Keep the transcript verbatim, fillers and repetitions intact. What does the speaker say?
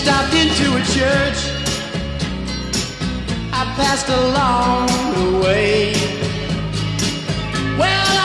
stopped into a church I passed along the way. Well,